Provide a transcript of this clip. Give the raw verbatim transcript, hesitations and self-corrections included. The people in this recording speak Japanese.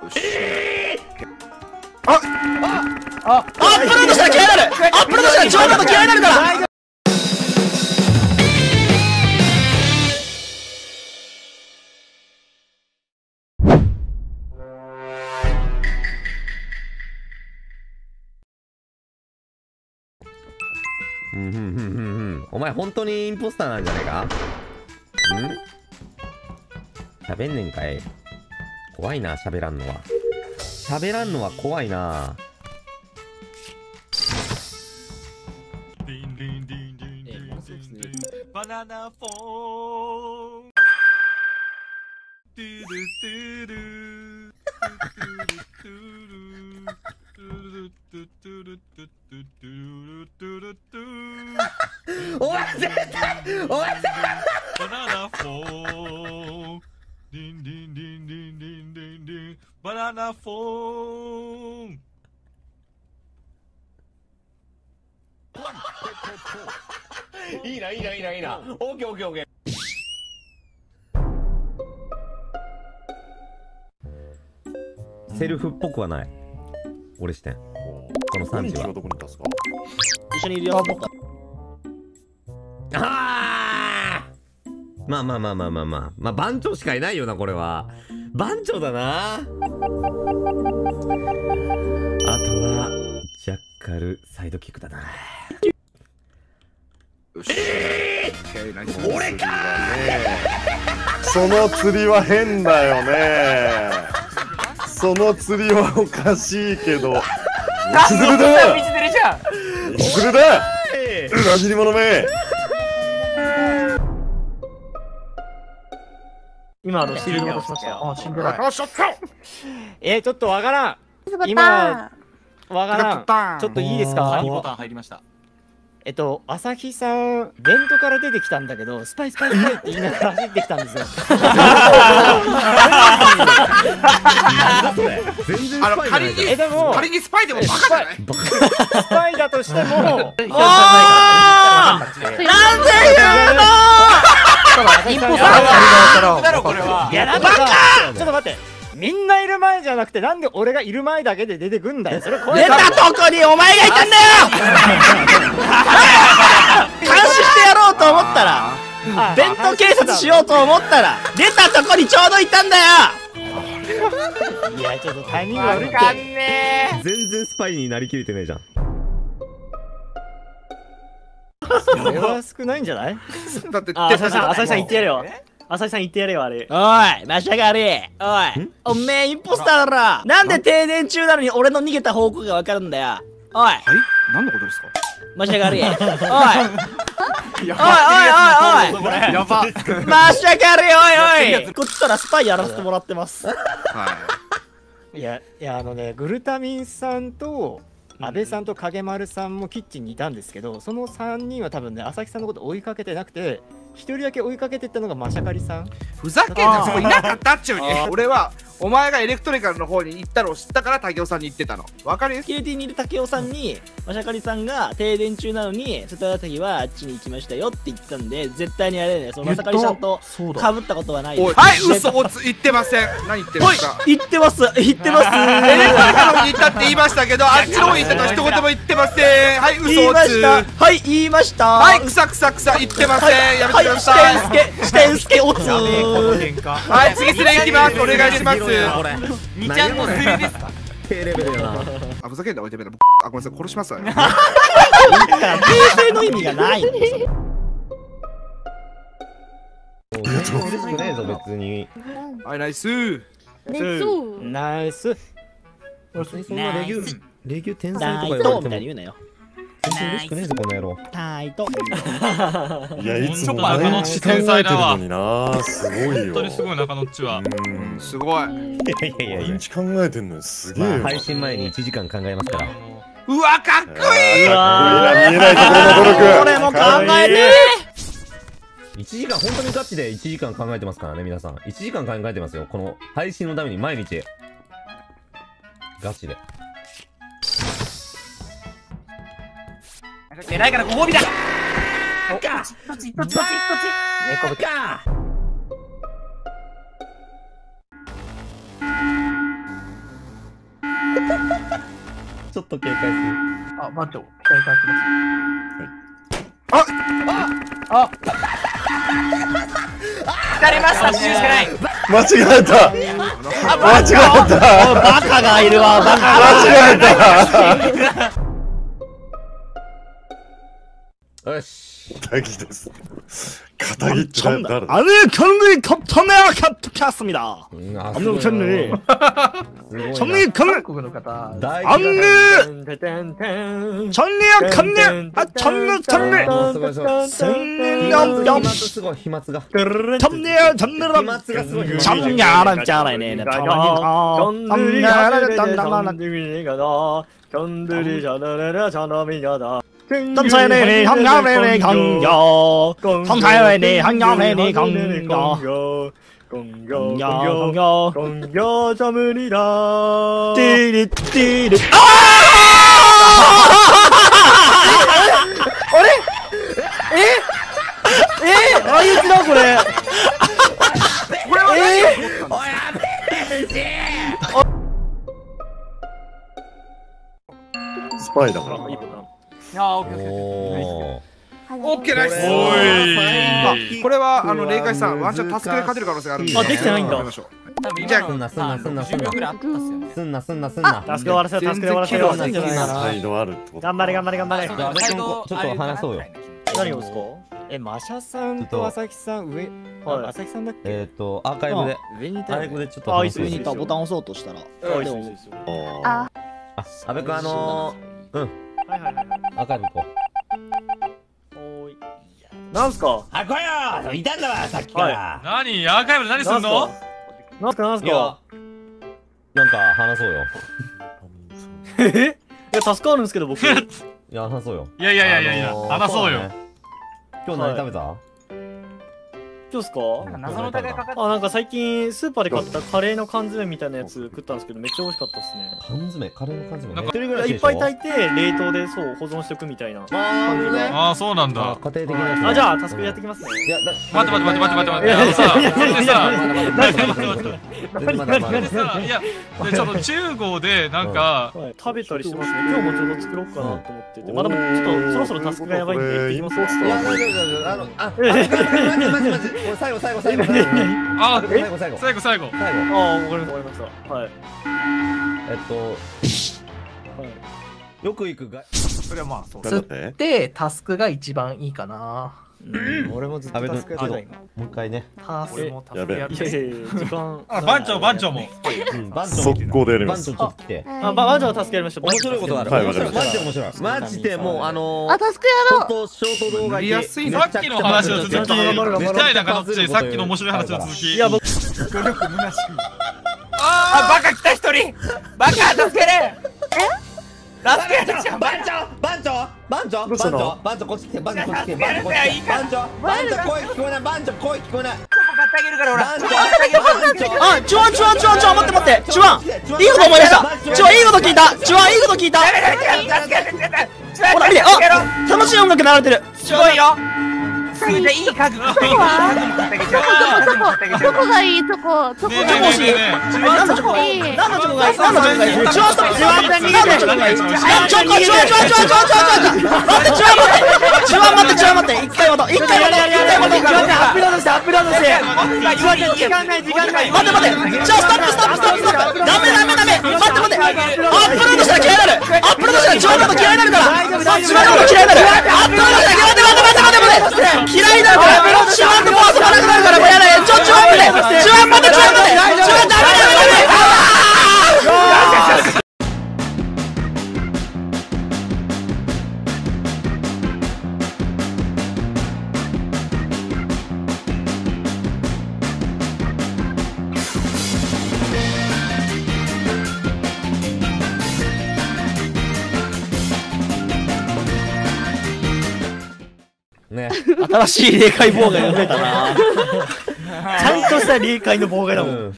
えー、 あああアップロードしたら嫌いになる。アップロードしたら一番の嫌いになるから。 うんふんふんふんふん。お前本当にインポスターなんじゃないか？ん？喋んねんかい。怖いな、喋らんのは。喋らんのは怖いな。 バナナフォーン。トゥルトゥルお前絶対お前バナナフォーン。ディンディンディンディンディンディンディンバナナフォーン。 いいないいないいないいな。オッケーオッケーオッケー。セルフっぽくはない。俺視点。このさんじは。 どこにいたんすか？ 一緒にいるよ。 ああ。まあまあまあまあまあまあ。まあ番長しかいないよな、これは。番長だな。あとは、ジャッカル、サイドキックだな。 よし。 俺かー。その釣りは変だよね。その釣りはおかしいけど。つづるだ。つづるだ。裏切り者め。 今あのシールド落としました。あ、死んでない。 えー、ちょっとわからん。今わからん。ちょっといいですか？ ボタン入りました。 えっと朝日さんベントから出てきたんだけど、スパイスパイスパイって言いながら走ってきたんですよ。 全然スパイじゃないじゃん。 えでも仮にスパイでもバカじゃない？ スパイだとしても。 なんで言うの？ インポスターだろこれは。いやなんかちょっと待って。みんないる前じゃなくてなんで俺がいる前だけで出てくんだよ。それ出たとこにお前がいたんだよ。監視してやろうと思ったら、弁当警察しようと思ったら出たとこにちょうどいたんだよ。 いやちょっとタイミング悪いって。 全然スパイになりきれてないじゃん。 それは少ないんじゃない？ だってあ、朝日さん、朝日さん言ってやれよ。朝日さん言ってやれよ、あれ。 おい、マシャガリ。おい、おめえインポスターだろ。なんで停電中なのに俺の逃げた方向がわかるんだよ。おい。 はい？何のことですか？ マシャガリ。おい。おいおいおいおい。 やば。 マシャガリおいおい。こっちからスパイやらせてもらってます。 はい。 いやいやあのねグルタミンさんと安倍さんと影丸さんもキッチンにいたんですけど、そのさんにんは多分ね朝日さんのこと追いかけてなくて。一人だけ追いかけてったのがマシャカリさん。 ふざけんな、そこいなかったっちゅうに。俺はお前がエレクトリカルの方に行ったのを知ったから竹雄さんに言ってたの。わかる？ キューティーにいる竹雄さんにマシャカリさんが停電中なのに世田谷はあっちに行きましたよって言ってたんで、絶対にやれない。そのマシャカリさんとかぶったことはない。 おい、はい、嘘をつ言ってません。何言ってるんですか？ 言ってます言ってます。 エレクトリカルの方に行ったって言いましたけど、あっちの方に行ったとは一言も言ってません。はい、嘘をつ。 はい言いました。 はい、くさくさくさ言ってません。やめてください。 視点すけおつ。 はい、次スレいきます。お願いします。 みちゃんのスレですか？低レベルだな。 あ、ふざけんな、おいてめえ。あ、ごめんなさい、殺しますわよ。 訂正の意味がないんですよ。 嬉しくねえぞ別に。 はい、ナイス。 ナイス。 俺そんなレギュレギュ天才タイとか言われてもトみたいに言うなよ。 全然嬉しくねえぞこの野郎。 タイト。 いや、いつも毎日考えてるのにな。すごいよ。 本当にすごい中野っちは。すごい。 いやいやいやいや。 毎日考えてんのにすげえよ。 配信前にいちじかん考えますから。 うわ、かっこいい。 かっこいいな、見えないところの努力。 これも考えて。 いちじかん本当にガチでいちじかん考えてますからね皆さん。いちじかん考えてますよこの配信のために毎日。ガチで。 偉いからご褒美だ。 ポチポチポチポチ。 猫ぶか。 ちょっと警戒する。 あ、番長、期待いただきます。ああ当たりました、シューしかない。 間違えた間違えたバカがいるわ、バカが。 間違えたよし。 片木です。片木って誰誰だ。 아니 경리 캡터네아 캡터캐스입니다. 음, 아, 아니 경리 수고해. 경리 韓 경리 国の方。 아니 전리야 경리 아 전리 전리 승염염 すごい飛沫が。 전리야 전리라 전리야란 짤이네. 전리야 전리야 견들이 저너라 저놈이여다. 덤사이네 형감이네 경겨 성사이네 형감이네 경겨 공겨 공겨 공겨 저문이다 띠리 띠리 아! 어래? 에? 에? 아 이거 지나고 그래. 에? 스파이だからあ、オッケーオッケー。 おー。 オッケーナイス。 おいこれはあの霊界さんワンチャンタスクで勝てる可能性があるんで。 あできてないんだ。 じゃあすんなすんなすんなすんな。すんなすんなすんな。 タスク終わらせよタスクで終わらせよ。 全然切れない才能あるってこと。 頑張れ頑張れ頑張れ。 じゃあ阿部君こちょっと話そうよ。 何をですか？ え、マシャさんと朝木さん上、 はいあ朝木さんだっけ？ えっとアーカイブで上にいたよね。 アーカイブでちょっとあ、いいっす話そうよ。 よいいっすよ。ボタン押そうとしたら。 あいいっすよいいっすよああ、阿部君あのー、うんはいはいはい。 アーカイブ行こう。 おーい。なんすか？ あ、来いよ。いたんだわさっきから。 何アーカイブで何すんの？ なんすかなんすいやか？ なんか話そうよ。 え？いやタスクあるんですけど僕。 いや話そうよ。 いやいやいやいやいや、 あのー話そうよ。 ね今日何食べた？ 今日っすか？ 謎の疑いかかってあ、なんか最近スーパーで買ったカレーの缶詰みたいなやつ食ったんですけどめっちゃ美味しかったですね。 缶詰、カレーの缶詰。 なんか一人暮らしでしょいっぱい炊いて冷凍でそう保存しておくみたいな。 あーね。 ああ、そうなんあだ。 家庭的なやつね。 あ、じゃあタスクやってきますね。 いやだ待って待って待って待って待って。あのさ、それでさ、待って待って待って待って。 全然まだまだでさ、いや、でちょっと中号でなんか、 はい食べたりしてますね。今日もちょうど作ろうかなと思ってて。まあでもちょっとそろそろタスクがやばいんで行ってきますわ。 いや、大丈夫大丈夫。あの、あ、待って待って待って待って。俺最後最後最後最後。 あ、 最後最後。 最後最後。 最後。 ああ、わかりましたわかりました。はい。 えっと、よく行くが。 それはまあそう。 なんだってでタスクが一番いいかな。 俺もずっとタスクやってた今。 もう一回ね。 タスクもタスクやるいやいやいや時間。 あ、番長番長も。 うん、番長。 速攻でやります番長ちょっと来て。 あ、ば番長はタスクやりました。 面白いことがある。 はい面白い。マわかりましたジで面白い。マジでもうあのあ、タスクやろう。 本当ショート動画やりやすいねさっきの話の続き。 頑張る頑張る頑張るしたいなかどっちさっきの面白い話の続き。 いや僕あ、バカ来た一人。バカ助けれ。助けるじゃん。 番長番長番長番長番長こっち来て番長こっち来て番長こっち来て番長番長声聞こえない番長声聞こえないここ買ってあげるからほら。 番長買ってあげる番長あ、チュワンチュワンチュワンチュワン待って待ってチュワンいいこと思い出したチュワンいいこと聞いたチュワンいいこと聞いたほら見てあ楽しい音楽流れてるすごいよ。すごいいい家具。 そこそこがいいそこそこねえねがいいえねえねえ。 何のチョコがいい何のチョコがいい何のチョコがいいチュワンストップチュワンって逃げてチョコがいいチュワンチョコチュワンチュワンチュワンチュワンチュワンチュワン待ってチュワン待ってチュワン待ってチュワン待って一回待とう一回待とう一回待とうチュワンアップロードしてアップロードしてチュワン時間ない時間ない待って待ってチュワンストップストップストップストップダメダメダメ待って待ってアップロードしたら嫌いになるアップロードしたらチュワンのこと嫌いになるからチュワンのこと嫌いになるアップロードしたら待って待って待って待って待って嫌いになるからチュワンってもう遊ばなくなるからもうやだよちょチュワン待ってチュワン待ってチュワン待ってチュワンダメダメダメあーね。 新しい霊界妨害が増えたなちゃんとした霊界の妨害だもん、 うん